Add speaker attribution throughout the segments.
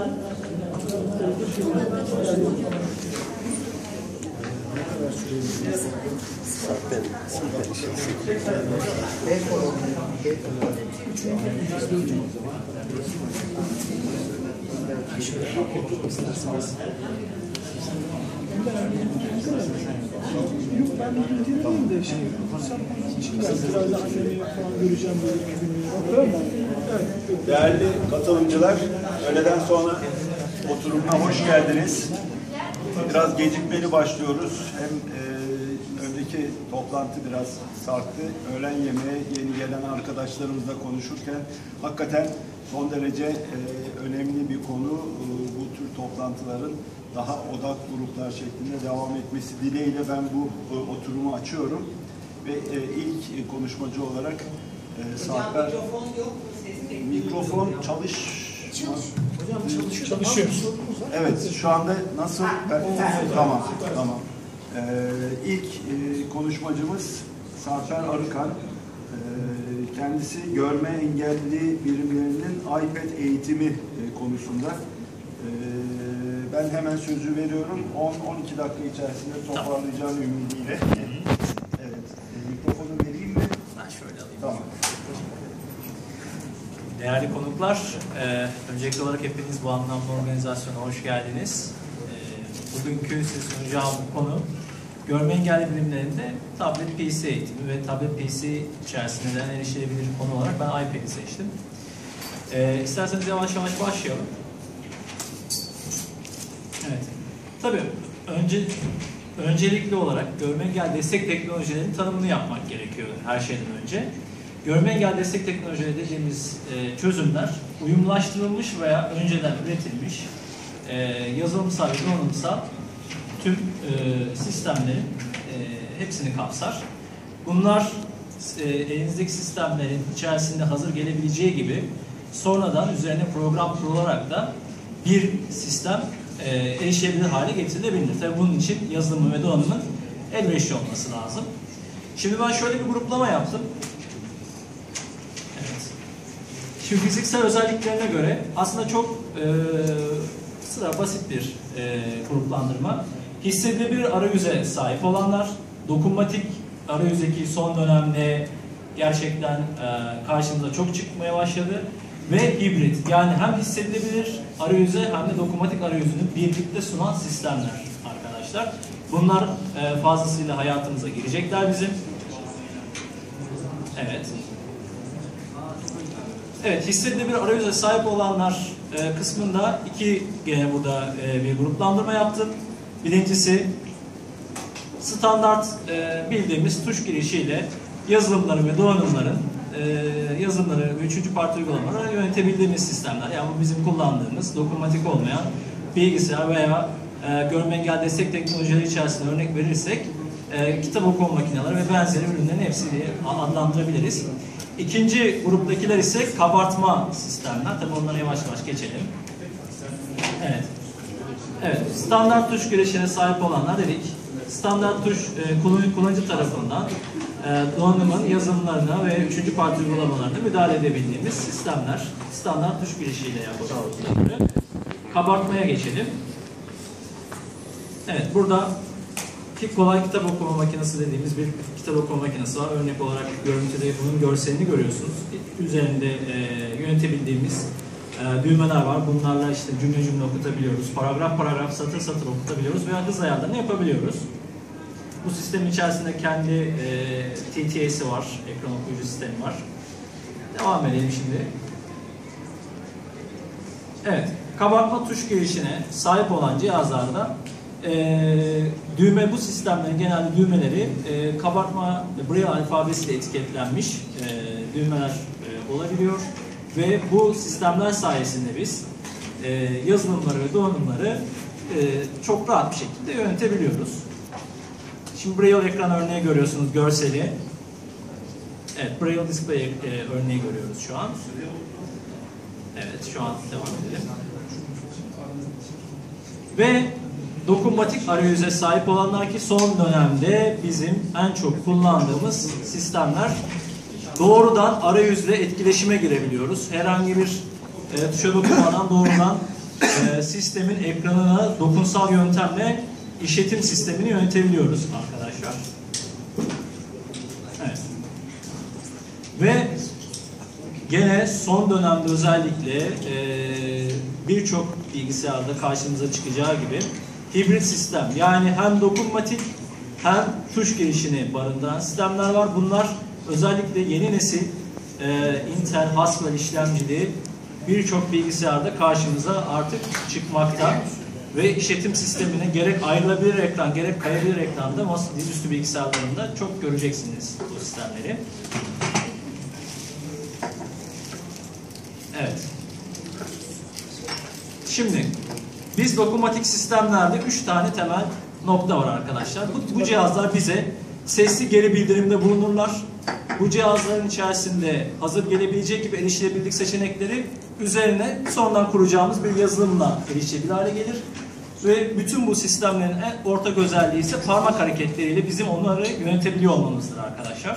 Speaker 1: Değerli katılımcılar, öğleden sonra oturumuna hoş geldiniz. Biraz gecikmeli başlıyoruz. Hem önceki toplantı biraz sarktı. Öğlen yemeği yeni gelen arkadaşlarımızla konuşurken hakikaten son derece önemli bir konu. Bu tür toplantıların daha odak gruplar şeklinde devam etmesi dileğiyle ben bu oturumu açıyorum. Ve ilk konuşmacı olarak Sarper...
Speaker 2: Mikrofon yok mu? Ses
Speaker 1: mikrofon
Speaker 3: Çalışıyor.
Speaker 1: Evet, şu anda nasıl? Tamam. İlk konuşmacımız Sarper Arıkan. Kendisi görme engelli birimlerinin iPad eğitimi konusunda. Ben hemen sözü veriyorum. 10-12 dakika içerisinde toparlayacağım ümidiyle. Evet, mikrofonu vereyim mi?
Speaker 3: Ben şöyle alayım.
Speaker 1: Tamam.
Speaker 3: Değerli konuklar, öncelikli olarak hepiniz bu anlamda organizasyona hoş geldiniz. Bugünkü size sunacağım konu, görme engelli birimlerinde tablet PC eğitimi ve tablet PC içerisinde erişilebilir konu olarak ben iPad'i seçtim. İsterseniz yavaş yavaş başlayalım. Evet. Tabii öncelikli olarak görme engelli destek teknolojilerinin tanımını yapmak gerekiyor her şeyden önce. Görme engelli destek teknolojileri dediğimiz çözümler uyumlaştırılmış veya önceden üretilmiş yazılımsal ve donanımsal tüm sistemlerin hepsini kapsar. Bunlar elinizdeki sistemlerin içerisinde hazır gelebileceği gibi sonradan üzerine program kurularak da bir sistem erişilebilir hale getirilebilir. Tabii bunun için yazılımı ve donanımın elverişli olması lazım. Şimdi ben şöyle bir gruplama yaptım. Şimdi fiziksel özelliklerine göre aslında çok basit bir gruplandırma. Hissedilebilir arayüze sahip olanlar, dokunmatik arayüzdeki son dönemde gerçekten karşımıza çok çıkmaya başladı ve hibrit, yani hem hissedilebilir arayüze hem de dokunmatik arayüzünü birlikte sunan sistemler arkadaşlar. Bunlar fazlasıyla hayatımıza girecekler bizim. Evet. Evet, hissedilebilir arayüze sahip olanlar kısmında gene burada bir gruplandırma yaptım. Birincisi standart bildiğimiz tuş girişiyle yazılımları ve donanımların yazılımları ve üçüncü parti uygulamaları yönetebildiğimiz sistemler. Yani bu bizim kullandığımız dokunmatik olmayan bilgisayar veya görme engelli destek teknolojileri içerisinde örnek verirsek kitap okuma makineleri ve benzeri ürünlerin hepsini adlandırabiliriz. İkinci gruptakiler ise kabartma sistemler. Tabii onlara yavaş yavaş geçelim. Evet. Evet. Standart tuş girişine sahip olanlar dedik. Standart tuş kullanıcı tarafından donanımın yazılımlarına ve üçüncü parti uygulamalarına müdahale edebildiğimiz sistemler. Standart tuş girişiyle yapılıyor. Kabartmaya geçelim. Evet. Burada kolay kitap okuma makinesi dediğimiz bir kitap okuma makinesi var. Örnek olarak görüntüde bunun görselini görüyorsunuz. Üzerinde yönetebildiğimiz düğmeler var. Bunlarla işte cümle cümle okutabiliyoruz. Paragraf paragraf, satır satır okutabiliyoruz veya hız ayarlarını yapabiliyoruz. Bu sistemin içerisinde kendi TTA'si var. Ekran okuyucu sistemi var. Devam edelim şimdi. Evet. Kabartma tuş girişine sahip olan cihazlarda bu sistemlerin genelde düğmeleri kabartma Braille alfabesiyle etiketlenmiş düğmeler olabiliyor ve bu sistemler sayesinde biz yazılımları ve donanımları çok rahat bir şekilde yönetebiliyoruz. Şimdi Braille ekran örneği görüyorsunuz, görseli. Evet, Braille display örneği görüyoruz şu an. Evet, şu an devam edelim. Ve dokunmatik arayüze sahip olanlar ki son dönemde bizim en çok kullandığımız sistemler. Doğrudan arayüzle etkileşime girebiliyoruz. Herhangi bir tuşa dokunmadan doğrudan sistemin ekranına dokunsal yöntemle işletim sistemini yönetebiliyoruz arkadaşlar. Evet. Ve gene son dönemde özellikle birçok bilgisayarda karşımıza çıkacağı gibi hibrit sistem, yani hem dokunmatik hem tuş girişini barındıran sistemler var. Bunlar özellikle yeni nesil Intel Haswell işlemcili birçok bilgisayarda karşımıza artık çıkmakta ve işletim sistemine gerek ayrılabilir ekran gerek kayabilir ekranda dizüstü bilgisayarlarında çok göreceksiniz bu sistemleri. Evet. Şimdi biz dokunmatik sistemlerde 3 tane temel nokta var arkadaşlar. Bu cihazlar bize sesli geri bildirimde bulunurlar. Bu cihazların içerisinde hazır gelebilecek gibi erişilebilirlik seçenekleri üzerine sonradan kuracağımız bir yazılımla erişilebilir hale gelir. Ve bütün bu sistemlerin en ortak özelliği ise parmak hareketleriyle bizim onları yönetebiliyor olmamızdır arkadaşlar.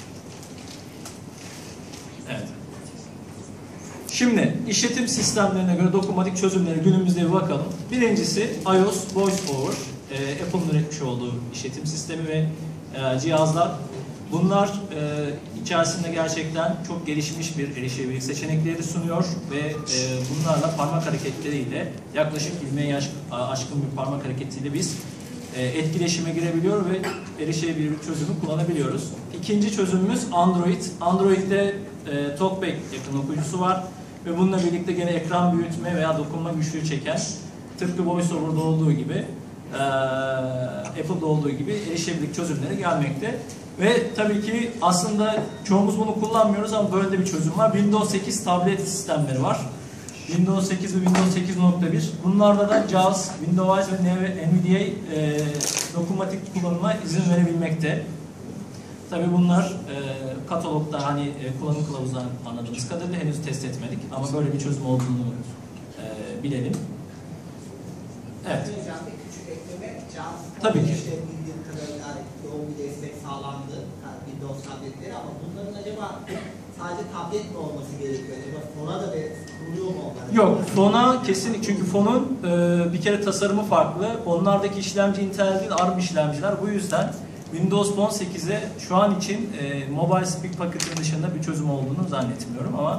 Speaker 3: Evet. Şimdi işletim sistemlerine göre dokunmatik çözümleri günümüzde bir bakalım. Birincisi iOS Voice Over. Apple'ın üretmiş olduğu işletim sistemi ve cihazlar. Bunlar içerisinde gerçekten çok gelişmiş bir erişilebilirlik seçenekleri sunuyor ve bunlarla parmak hareketleriyle yaklaşık 20'ye aşkın bir parmak hareketiyle biz etkileşime girebiliyor ve erişilebilirlik çözümü kullanabiliyoruz. İkinci çözümümüz Android. Android'de TalkBack yakın okuyucusu var ve bununla birlikte gene ekran büyütme veya dokunma güçlüğü çeken, tıpkı VoiceOver'da olduğu gibi Apple'da olduğu gibi erişilebilirlik çözümleri gelmekte. Ve tabii ki aslında çoğumuz bunu kullanmıyoruz ama böyle de bir çözüm var. Windows 8 tablet sistemleri var. Windows 8 ve Windows 8.1. Bunlarda da JAWS, Windows ve NVDA dokunmatik kullanıma izin verebilmekte. Tabii bunlar katalogda hani kullanım kılavuzundan anladığımız kadarıyla henüz test etmedik ama böyle bir çözüm olduğunu bilelim. Evet. Tabii ki.
Speaker 2: Yoğun bir destek sağlandı Windows tabletleri ama bunların acaba sadece tablet mi olması gerekiyor? Acaba fona da kuruluyor mu onlar?
Speaker 3: Yok, fona kesinlikle, çünkü fonun bir kere tasarımı farklı. Onlardaki işlemci Intel değil, ARM işlemciler. Bu yüzden Windows 18'e şu an için Mobile Speak paketinin dışında bir çözüm olduğunu zannetmiyorum ama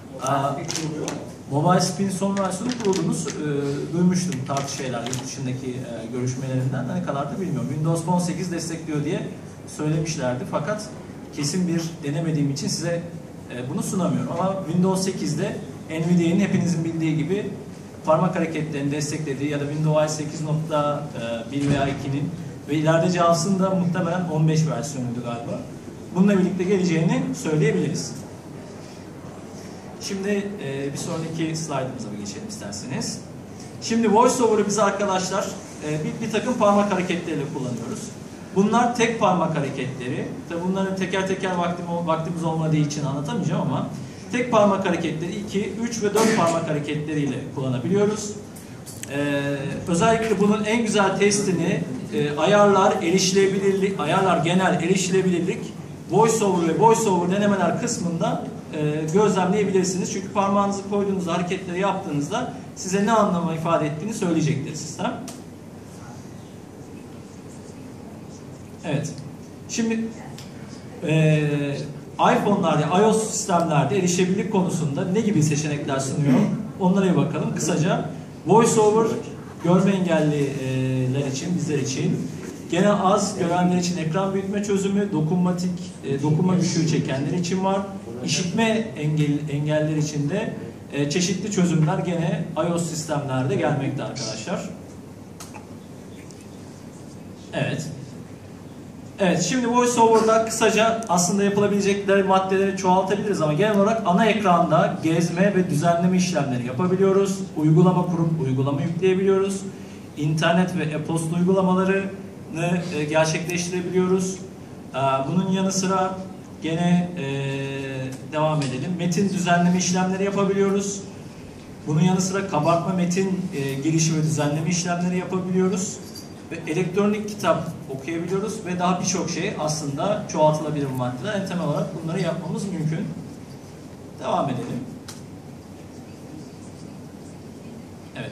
Speaker 3: Mobile Speak'in son versiyonu kurulduğunu duymuştum tartışmalar, yurt dışındaki görüşmelerinden. Ne kadar da bilmiyorum. Windows 18 destekliyor diye söylemişlerdi fakat kesin bir denemediğim için size bunu sunamıyorum. Ama Windows 8'de NVIDIA'nın hepinizin bildiği gibi parmak hareketlerini desteklediği ya da Windows 8.1 veya 2'nin ve ileride JAWS'ın da muhtemelen 15 versiyonuydu galiba. Bununla birlikte geleceğini söyleyebiliriz. Şimdi bir sonraki slaytımıza bir geçelim isterseniz. Şimdi VoiceOver'ı biz arkadaşlar bir takım parmak hareketleriyle kullanıyoruz. Bunlar tek parmak hareketleri. Tabi bunların teker teker vaktimiz olmadığı için anlatamayacağım ama tek parmak hareketleri 2, 3 ve 4 parmak hareketleriyle kullanabiliyoruz. Özellikle bunun en güzel testini ayarlar, erişilebilirlik, ayarlar genel erişilebilirlik, VoiceOver ve VoiceOver denemeler kısmında gözlemleyebilirsiniz. Çünkü parmağınızı koyduğunuzda, hareketleri yaptığınızda size ne anlama ifade ettiğini söyleyecektir sistem. Evet. Şimdi iPhone'larda, iOS sistemlerde erişebilirlik konusunda ne gibi seçenekler sunuyor? Onlara bir bakalım. Kısaca VoiceOver görme engelliler için, bizler için, gene az görenler için ekran büyütme çözümü, dokunma güçlüğü çekenler için var. İşitme engeller için de çeşitli çözümler gene iOS sistemlerde gelmekte arkadaşlar. Evet. Evet, şimdi VoiceOver'da kısaca aslında yapılabilecekleri maddeleri çoğaltabiliriz ama genel olarak ana ekranda gezme ve düzenleme işlemleri yapabiliyoruz. Uygulama kurup uygulama yükleyebiliyoruz. İnternet ve e-posta uygulamalarını gerçekleştirebiliyoruz. Bunun yanı sıra gene devam edelim. Metin düzenleme işlemleri yapabiliyoruz. Bunun yanı sıra kabartma metin girişi ve düzenleme işlemleri yapabiliyoruz. Ve elektronik kitap okuyabiliyoruz ve daha birçok şey aslında çoğaltılabilir maddeler. En temel olarak bunları yapmamız mümkün. Devam edelim. Evet.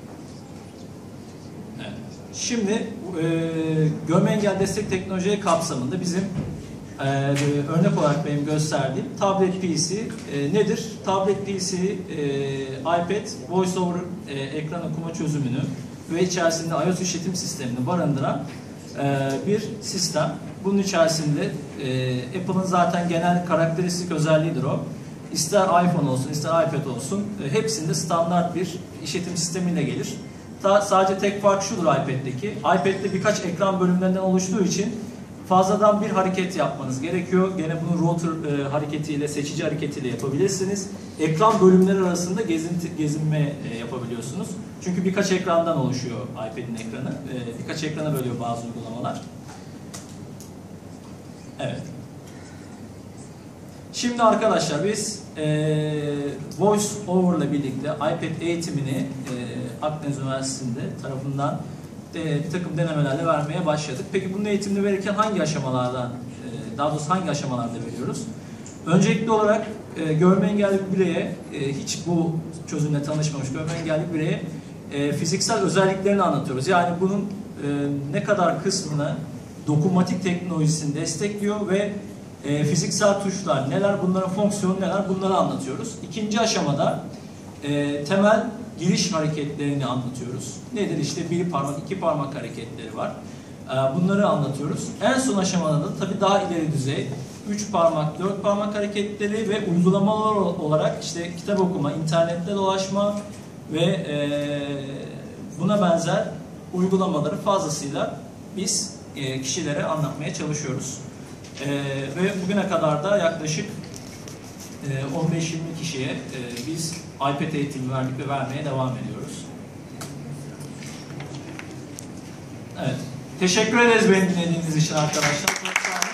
Speaker 3: Evet. Şimdi görme engel destek teknolojileri kapsamında bizim örnek olarak benim gösterdiğim tablet PC nedir? Tablet PC, iPad, VoiceOver ekran okuma çözümünü ve içerisinde iOS işletim sistemini barındıran bir sistem. Bunun içerisinde Apple'ın zaten genel karakteristik özelliğidir o. İster iPhone olsun, ister iPad olsun hepsinde standart bir işletim sistemiyle gelir. Sadece tek fark şudur iPad'deki. iPad'de birkaç ekran bölümlerinden oluştuğu için fazladan bir hareket yapmanız gerekiyor. Gene bunu rotor hareketiyle, seçici hareketiyle yapabilirsiniz. Ekran bölümleri arasında gezinme yapabiliyorsunuz. Çünkü birkaç ekrandan oluşuyor iPad'in ekranı. Birkaç ekrana bölüyor bazı uygulamalar. Evet. Şimdi arkadaşlar biz Voice Over ile birlikte iPad eğitimini Akdeniz Üniversitesi'nde tarafından bir takım denemelerle vermeye başladık. Peki bunun eğitimini verirken hangi aşamalardan, daha doğrusu hangi aşamalarda veriyoruz? Öncelikli olarak görme engelli bir bireye, hiç bu çözümle tanışmamış görme engelli bir bireye fiziksel özelliklerini anlatıyoruz. Yani bunun ne kadar kısmını dokunmatik teknolojisini destekliyor ve fiziksel tuşlar neler, bunların fonksiyonu neler, bunları anlatıyoruz. İkinci aşamada temel giriş hareketlerini anlatıyoruz. Nedir işte bir parmak, iki parmak hareketleri var. Bunları anlatıyoruz. En son aşamada da tabii daha ileri düzey 3 parmak, 4 parmak hareketleri ve uygulamalar olarak işte kitap okuma, internette dolaşma ve buna benzer uygulamaları fazlasıyla biz kişilere anlatmaya çalışıyoruz. Ve bugüne kadar da yaklaşık 15-20 kişiye biz iPad eğitimi verdik ve vermeye devam ediyoruz. Evet. Teşekkür ederiz beni dinlediğiniz için arkadaşlar. Çok sağ olun.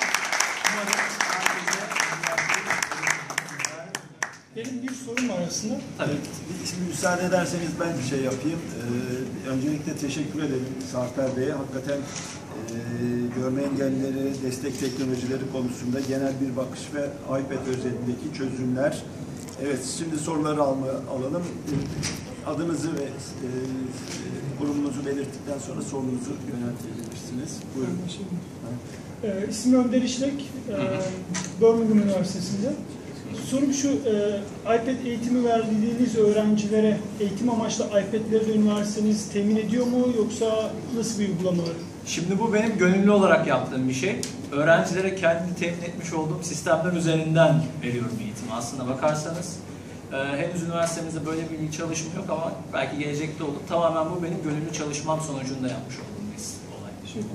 Speaker 4: Benim bir sorum var aslında.
Speaker 3: Tabii.
Speaker 1: Şimdi müsaade ederseniz ben bir şey yapayım. Öncelikle teşekkür ederim Sarper Bey'e. Hakikaten görme engellileri, destek teknolojileri konusunda genel bir bakış ve iPad özelindeki çözümler. Evet, şimdi soruları alalım. Adınızı ve kurumunuzu belirttikten sonra sorunuzu yöneltebilirsiniz. Buyurun.
Speaker 4: İsmim Önder İşlek, Birmingham Üniversitesi'nde. Sorum şu, iPad eğitimi verdiğiniz öğrencilere eğitim amaçlı iPad'leri de üniversiteniz temin ediyor mu, yoksa nasıl bir uygulama var?
Speaker 3: Şimdi bu benim gönüllü olarak yaptığım bir şey. Öğrencilere kendimi temin etmiş olduğum sistemler üzerinden veriyorum eğitimi. Aslına bakarsanız henüz üniversitemizde böyle bir çalışma yok ama belki gelecekte olur. Tamamen bu benim gönüllü çalışmam sonucunda yapmış olduğum bir olay.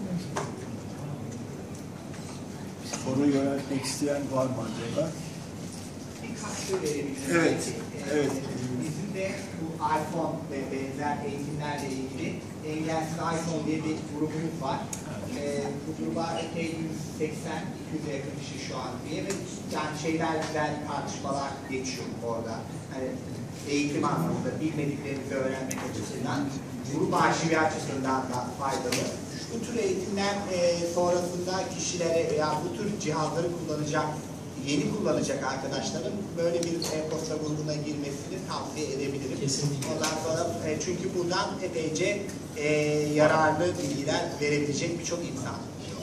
Speaker 1: Soru yöneltmek isteyen var mı acaba?
Speaker 2: Birkaç şey verebilirim.
Speaker 1: Evet, evet.
Speaker 2: Bizim de bu iPhone ve benzer eğitimlerle ilgili Engelsiz iPhone diye bir grubumuz var. Bu gruba epey 180-200'e yakın kişi şu an diye ve yani şeyler güzel tartışmalar geçiyor orada. Hani eğitim anlamında bilmediklerimizi öğrenmek açısından, grup arşivi açısından da faydalı. Bu tür eğitimler sonrasında kişilere veya bu tür cihazları kullanacak, yeni kullanacak arkadaşların böyle bir e-posta grubuna girmesini tavsiye edebilirim.
Speaker 3: Kesinlikle.
Speaker 2: Ondan sonra çünkü buradan epeyce yararlı bilgiler verebilecek birçok insan.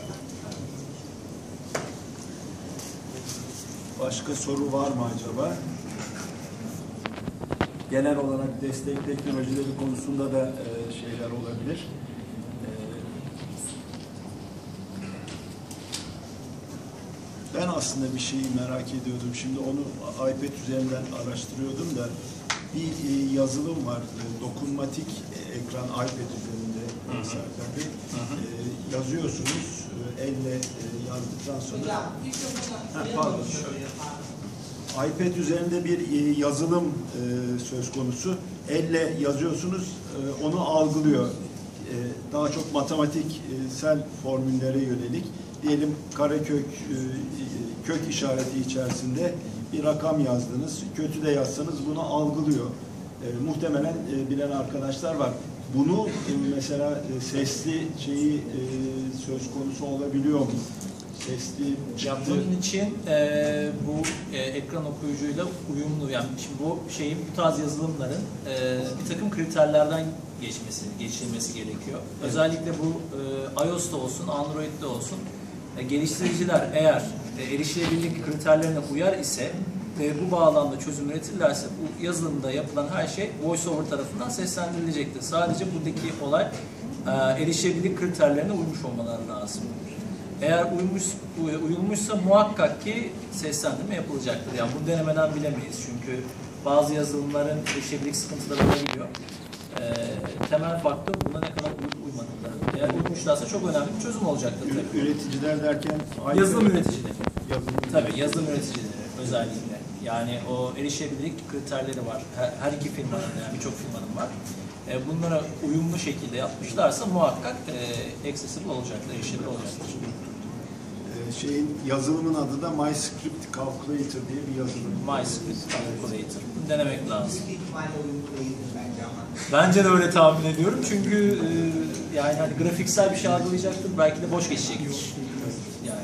Speaker 1: Başka soru var mı acaba? Genel olarak destek teknolojileri konusunda da şeyler olabilir. Ben aslında bir şeyi merak ediyordum. Şimdi onu iPad üzerinden araştırıyordum da bir yazılım var. Dokunmatik ekran iPad üzerinde Serkan Bey. Yazıyorsunuz. Elle yazdıktan sonra. Pardon. iPad üzerinde bir yazılım söz konusu. Elle yazıyorsunuz. Onu algılıyor. Daha çok matematiksel formüllere yönelik. Diyelim karekök kök işareti içerisinde bir rakam yazdınız. Kötü de yazsanız bunu algılıyor. Muhtemelen bilen arkadaşlar var. Bunu mesela sesli şeyi söz konusu olabiliyor mu? sesli
Speaker 3: Ya bunun için bu ekran okuyucuyla uyumlu, yani şimdi bu tarz yazılımların bir takım kriterlerden geçilmesi gerekiyor. Özellikle bu iOS'ta olsun, Android'de olsun geliştiriciler eğer erişilebilirlik kriterlerine uyar ise ve bu bağlamda çözüm üretirlerse bu yazılımda yapılan her şey VoiceOver tarafından seslendirilecektir. Sadece buradaki olay erişilebilirlik kriterlerine uymuş olmaları lazım. Eğer uyulmuşsa muhakkak ki seslendirme yapılacaktır. Yani bu denemeden bilemeyiz çünkü bazı yazılımların erişilebilirlik sıkıntıları olabiliyor. Temel faktör buna ne kadar uymadıkları. Eğer uymuşlarsa çok önemli bir çözüm olacaktır tabii.
Speaker 1: Üreticiler derken
Speaker 3: Yazılım üreticileri. Tabii yazılım üreticileri özellikle. Yani o erişilebilirlik kriterleri var. Her iki firmanın, yani birçok firmanın var. Bunlara uyumlu şekilde yapmışlarsa muhakkak accessible olacaktır, erişilebilir olacaktır.
Speaker 1: Yazılımın adı da MyScript Calculator diye bir yazılım.
Speaker 3: MyScript Calculator. Bunu denemek lazım.
Speaker 2: Büyük ihtimalle uyumlu değildir bence ama.
Speaker 3: Bence de öyle tahmin ediyorum çünkü yani hani grafiksel bir şey algılayacaktır, belki de boş geçecektir. Yani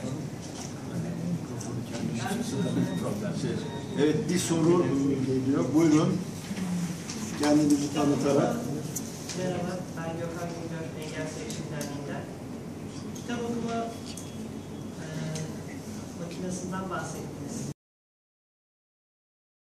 Speaker 3: problem.
Speaker 1: Evet, bir soru geliyor. Buyurun. Kendinizi tanıtarak.
Speaker 5: Merhaba, ben Gökhan Güngör, Engelsiz Erişim Derneği'nden. Kitap okuma makinesinden bahsettiniz.